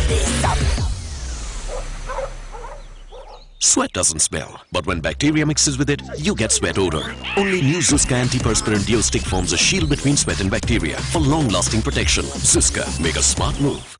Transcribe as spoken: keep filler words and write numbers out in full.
this up. Sweat doesn't smell, but when bacteria mixes with it, you get sweat odor. Only new Zuska antiperspirant Deo Stick forms a shield between sweat and bacteria for long-lasting protection. Zuska, make a smart move.